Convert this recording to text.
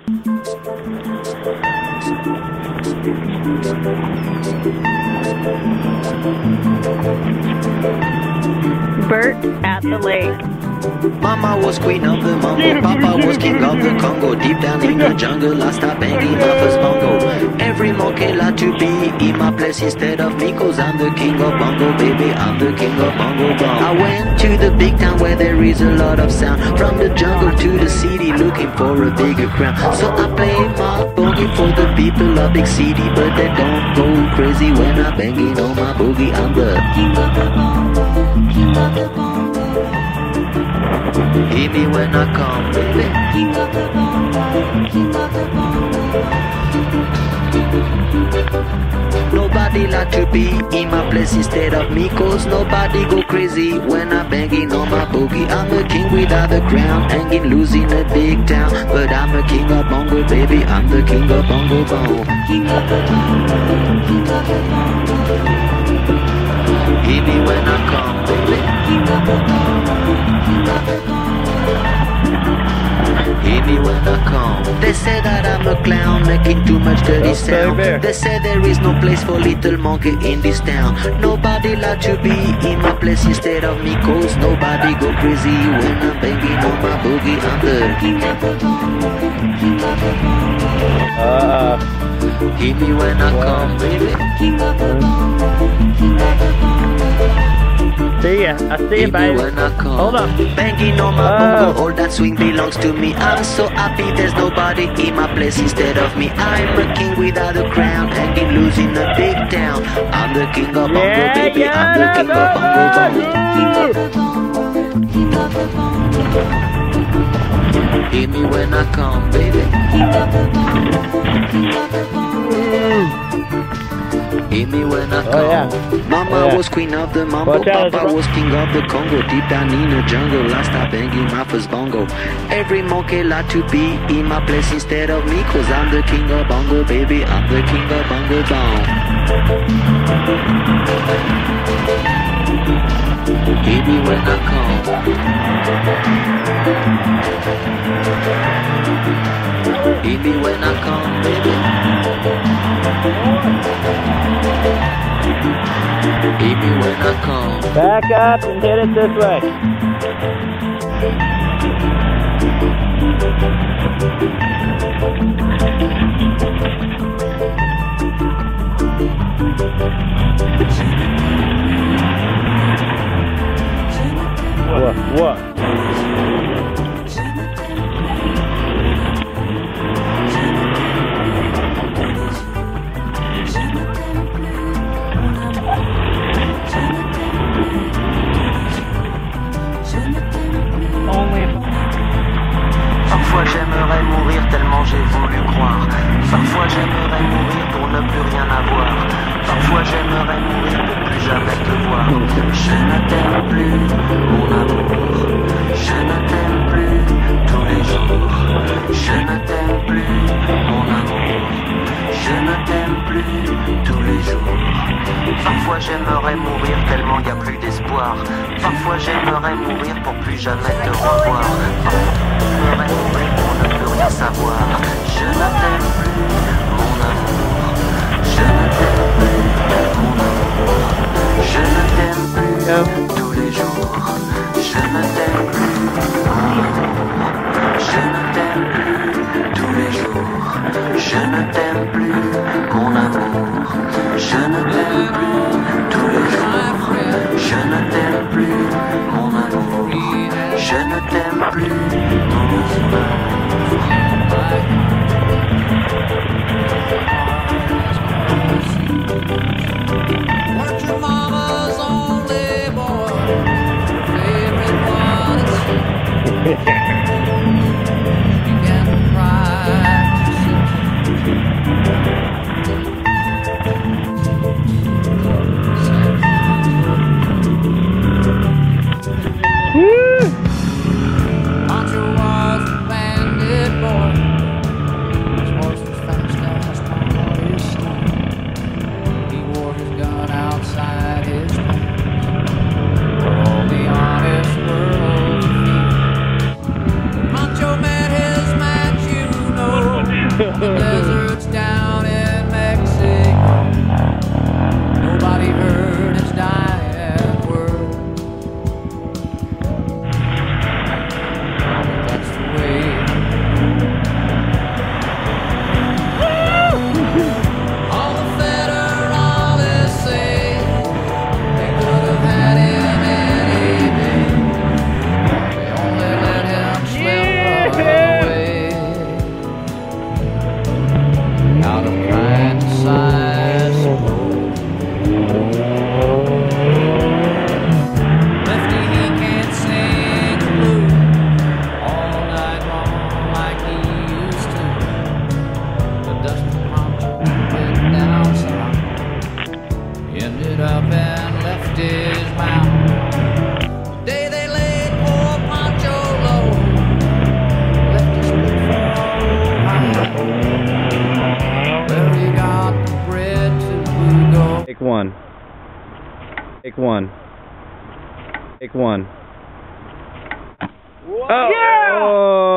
Bert at the lake. Mama was queen of the mambo, Papa was king of the Congo. Deep down in the jungle, I start banging my first bongo. Every monkey like to be in my place instead of me, cause I'm the king of bongo, baby, I'm the king of bongo bong. I went to the big town where there is a lot of sound, from the jungle to the city, looking for a bigger crown. So I play my boogie for the people of big city, but they don't go crazy when I'm banging on my boogie. I'm the king of the bongo, king of the bongo. Hear me when I come, baby. King of the bongo, king of the bongo. Nobody like to be in my place instead of me, cause nobody go crazy when I'm banging on my boogie. I'm a king without a crown, hanging loose in a big town, but I'm a king of bongo, baby, I'm the king of bongo bong. King of the bongo, king of the bongo. Hear me when I come, baby. King of the bongo, king of the bongo. Hear me when I come. They say that I'm a clown, making too much dirty sound. They say there is no place for little monkey in this town. Nobody like to be in my place instead of me, cause nobody go crazy when I'm banging on my boogie. I'm the king of the bongo, king of the bongo. Hear me when I come, baby. King of the bongo, king of the bongo. See ya. I see you, baby. Hold on. Banging on my bongo, all that swing belongs to me. I'm so happy there's nobody in my place instead of me. I'm a king without a crown, hanging loose in a big town. I'm the king of bongo, baby. I'm the king of bongo, bongo. King of the bongo, king of the bongo. Hear me when I come, baby. King of the bongo, king of the bongo. Hear me when I come. Mama was queen of the mambo, Papa was king of the Congo. Deep down in the jungle, I start banging my first bongo. Every monkey like to be in my place instead of me, cause I'm the king of bongo, baby, I'm the king of bongo bong. Hear me when I come. Hear me when I come, baby. Hear me when I come. Back up and hit it this way. What? Parfois j'aimerais mourir tellement j'ai voulu croire. Parfois j'aimerais mourir pour ne plus rien avoir. Parfois j'aimerais mourir pour plus jamais te voir. Je ne t'aime plus, mon amour. Je ne t'aime plus tous les jours. Je ne t'aime plus, mon amour. Je ne t'aime plus tous les jours. Parfois j'aimerais mourir tellement y a plus d'espoir. Parfois j'aimerais mourir pour plus jamais te revoir. J'aimerais mourir pour ne plus rien savoir. Je ne t'aime plus, mon amour. Je ne t'aime plus, mon amour. Je ne t'aime plus tous les jours. Je ne t'aime plus, mon amour. Je ne t'aime plus tous les jours. Je ne t'aime plus, mon amour. Je ne t'aime plus tous les jours. Je ne t'aime plus, mon amour. Je ne t'aime plus, mon amour. deserts down in Mexico, nobody heard his dying word. But that's the way. All the Federalists say they could have had him any day. They only let him slip away. Out of kindness, I suppose. Lefty, he can't sing the blues all night long like he used to. The dusty poncho went down south, ended up in Lefty's mouth. The day they laid poor Poncho low, Lefty split for Ohio, where he got the bread to go. Take one. Take one. Take one. Whoa. Oh! Yeah!